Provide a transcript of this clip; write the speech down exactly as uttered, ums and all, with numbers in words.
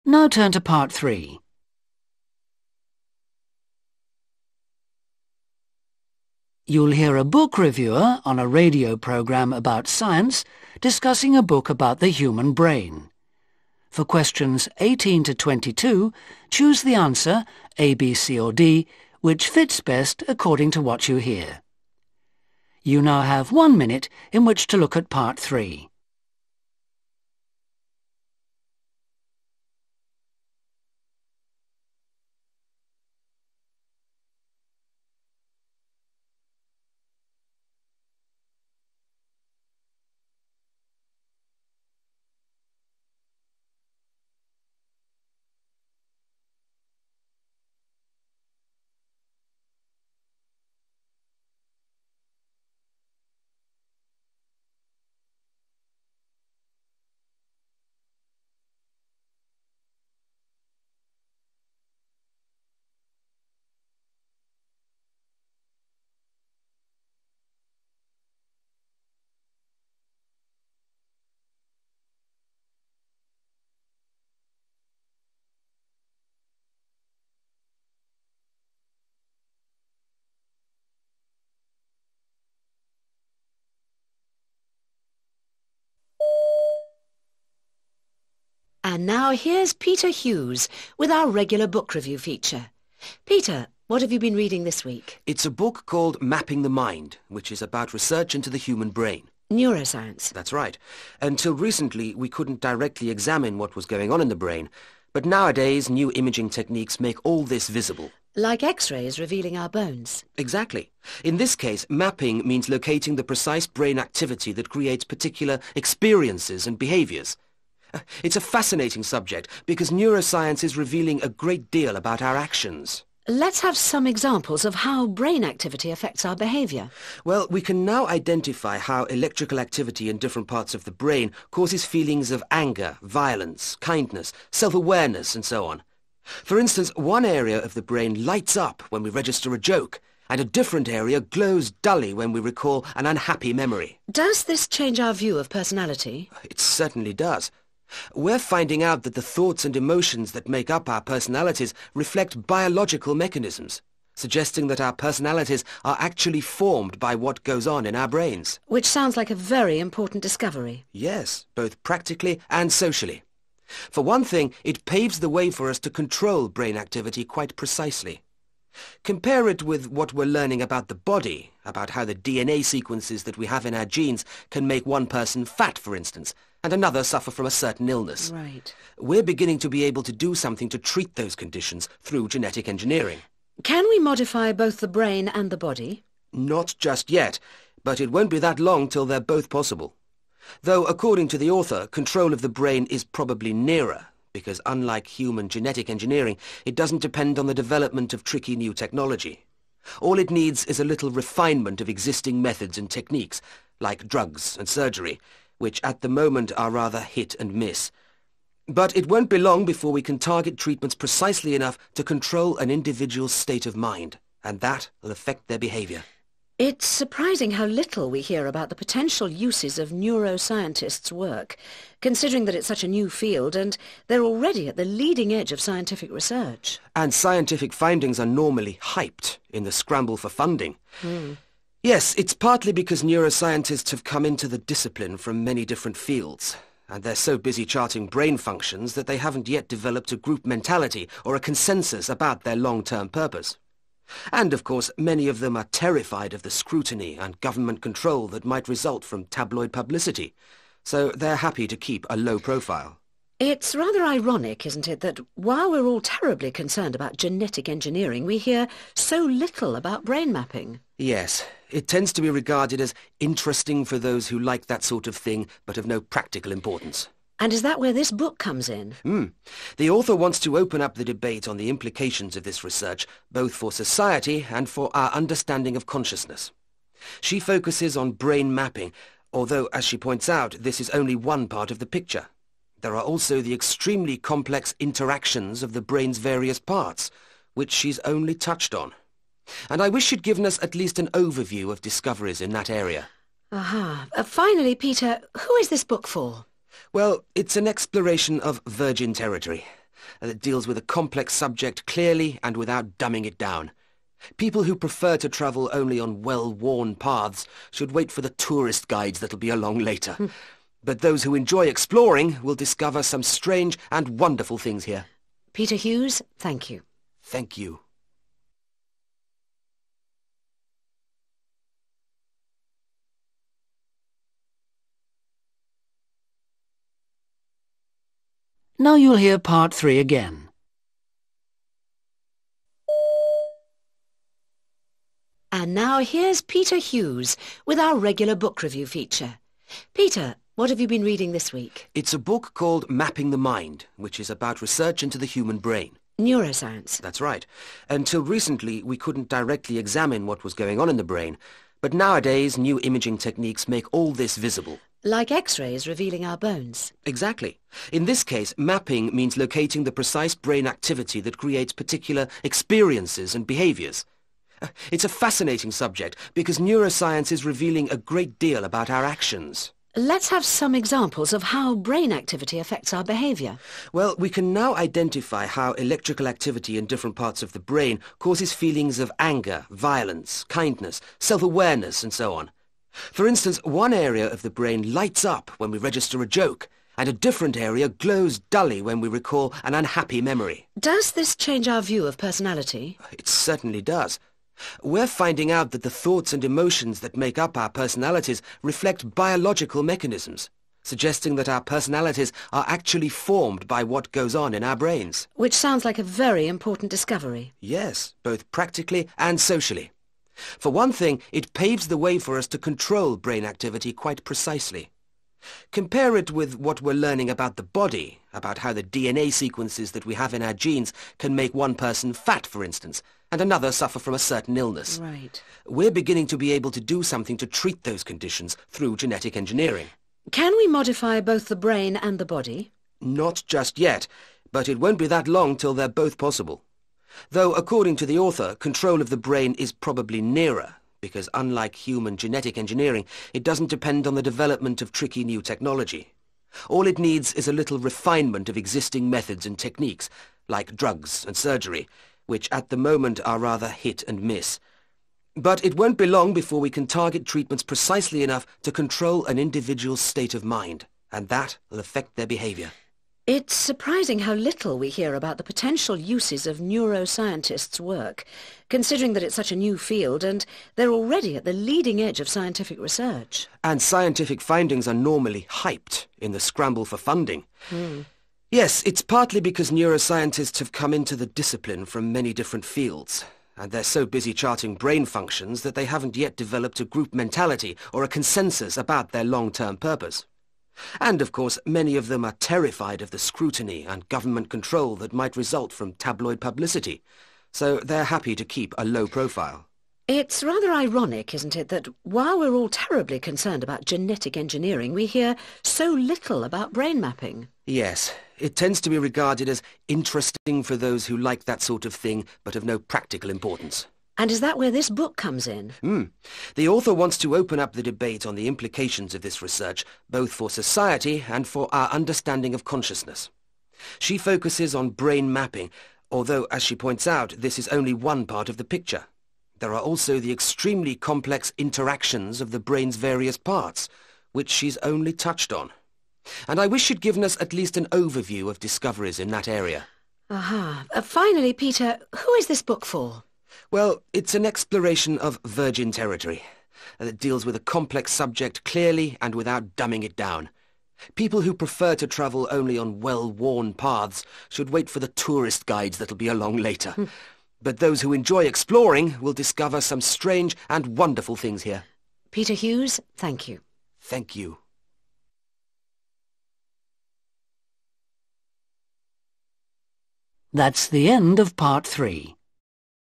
Now turn to part three. You'll hear a book reviewer on a radio programme about science discussing a book about the human brain. For questions eighteen to twenty-two, choose the answer, A, B, C or D, which fits best according to what you hear. You now have one minute in which to look at part three. And now here's Peter Hughes with our regular book review feature. Peter, what have you been reading this week? It's a book called Mapping the Mind, which is about research into the human brain. Neuroscience. That's right. Until recently, we couldn't directly examine what was going on in the brain, but nowadays new imaging techniques make all this visible. Like X-rays revealing our bones. Exactly. In this case, mapping means locating the precise brain activity that creates particular experiences and behaviors. It's a fascinating subject because neuroscience is revealing a great deal about our actions. Let's have some examples of how brain activity affects our behaviour. Well, we can now identify how electrical activity in different parts of the brain causes feelings of anger, violence, kindness, self-awareness, and so on. For instance, one area of the brain lights up when we register a joke, and a different area glows dully when we recall an unhappy memory. Does this change our view of personality? It certainly does. We're finding out that the thoughts and emotions that make up our personalities reflect biological mechanisms, suggesting that our personalities are actually formed by what goes on in our brains. Which sounds like a very important discovery. Yes, both practically and socially. For one thing, it paves the way for us to control brain activity quite precisely. Compare it with what we're learning about the body, about how the D N A sequences that we have in our genes can make one person fat, for instance, and another suffer from a certain illness. Right. We're beginning to be able to do something to treat those conditions through genetic engineering. Can we modify both the brain and the body? Not just yet, but it won't be that long till they're both possible. Though, according to the author, control of the brain is probably nearer, because unlike human genetic engineering, it doesn't depend on the development of tricky new technology. All it needs is a little refinement of existing methods and techniques, like drugs and surgery, which at the moment are rather hit and miss. But it won't be long before we can target treatments precisely enough to control an individual's state of mind, and that will affect their behaviour. It's surprising how little we hear about the potential uses of neuroscientists' work, considering that it's such a new field and they're already at the leading edge of scientific research. And scientific findings are normally hyped in the scramble for funding. Hmm. Yes, it's partly because neuroscientists have come into the discipline from many different fields, and they're so busy charting brain functions that they haven't yet developed a group mentality or a consensus about their long-term purpose. And, of course, many of them are terrified of the scrutiny and government control that might result from tabloid publicity, so they're happy to keep a low profile. It's rather ironic, isn't it, that while we're all terribly concerned about genetic engineering, we hear so little about brain mapping. Yes, it tends to be regarded as interesting for those who like that sort of thing, but of no practical importance. And is that where this book comes in? Hmm. The author wants to open up the debate on the implications of this research, both for society and for our understanding of consciousness. She focuses on brain mapping, although, as she points out, this is only one part of the picture. There are also the extremely complex interactions of the brain's various parts, which she's only touched on. And I wish she'd given us at least an overview of discoveries in that area. Aha. Uh, finally, Peter, who is this book for? Well, it's an exploration of virgin territory. that deals with a complex subject clearly and without dumbing it down. People who prefer to travel only on well-worn paths should wait for the tourist guides that'll be along later. But those who enjoy exploring will discover some strange and wonderful things here. Peter Hughes, thank you. Thank you. Now you'll hear part three again. And now here's Peter Hughes with our regular book review feature. Peter, what have you been reading this week? It's a book called Mapping the Mind, which is about research into the human brain. Neuroscience. That's right. Until recently, we couldn't directly examine what was going on in the brain. But nowadays, new imaging techniques make all this visible. Like X-rays revealing our bones. Exactly. In this case, mapping means locating the precise brain activity that creates particular experiences and behaviors. It's a fascinating subject because neuroscience is revealing a great deal about our actions. Let's have some examples of how brain activity affects our behavior. Well, we can now identify how electrical activity in different parts of the brain causes feelings of anger, violence, kindness, self-awareness, and so on. For instance, one area of the brain lights up when we register a joke, and a different area glows dully when we recall an unhappy memory. Does this change our view of personality? It certainly does. We're finding out that the thoughts and emotions that make up our personalities reflect biological mechanisms, suggesting that our personalities are actually formed by what goes on in our brains. Which sounds like a very important discovery. Yes, both practically and socially. For one thing, it paves the way for us to control brain activity quite precisely. Compare it with what we're learning about the body, about how the D N A sequences that we have in our genes can make one person fat, for instance, and another suffer from a certain illness. Right. We're beginning to be able to do something to treat those conditions through genetic engineering. Can we modify both the brain and the body? Not just yet, but it won't be that long till they're both possible. Though, according to the author, control of the brain is probably nearer, because unlike human genetic engineering, it doesn't depend on the development of tricky new technology. All it needs is a little refinement of existing methods and techniques, like drugs and surgery, which at the moment are rather hit and miss. But it won't be long before we can target treatments precisely enough to control an individual's state of mind, and that will affect their behavior. It's surprising how little we hear about the potential uses of neuroscientists' work, considering that it's such a new field and they're already at the leading edge of scientific research. And scientific findings are normally hyped in the scramble for funding. Hmm. Yes, it's partly because neuroscientists have come into the discipline from many different fields, and they're so busy charting brain functions that they haven't yet developed a group mentality or a consensus about their long-term purpose. And, of course, many of them are terrified of the scrutiny and government control that might result from tabloid publicity, so they're happy to keep a low profile. It's rather ironic, isn't it, that while we're all terribly concerned about genetic engineering, we hear so little about brain mapping. Yes, it tends to be regarded as interesting for those who like that sort of thing, but of no practical importance. And is that where this book comes in? Hmm. The author wants to open up the debate on the implications of this research, both for society and for our understanding of consciousness. She focuses on brain mapping, although, as she points out, this is only one part of the picture. There are also the extremely complex interactions of the brain's various parts, which she's only touched on. And I wish she'd given us at least an overview of discoveries in that area. Aha. Uh, finally, Peter, who is this book for? Well, it's an exploration of virgin territory that deals with a complex subject clearly and without dumbing it down. People who prefer to travel only on well-worn paths should wait for the tourist guides that'll be along later. But those who enjoy exploring will discover some strange and wonderful things here. Peter Hughes, thank you. Thank you. That's the end of part three.